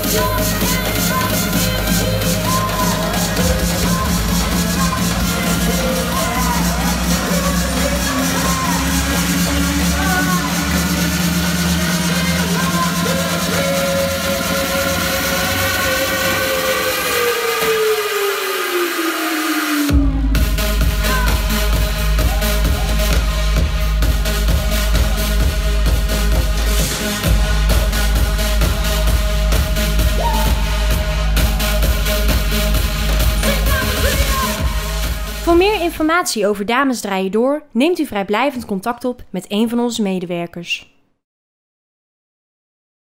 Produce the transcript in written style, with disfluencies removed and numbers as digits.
Voor meer informatie over Dames Draaien Door neemt u vrijblijvend contact op met een van onze medewerkers.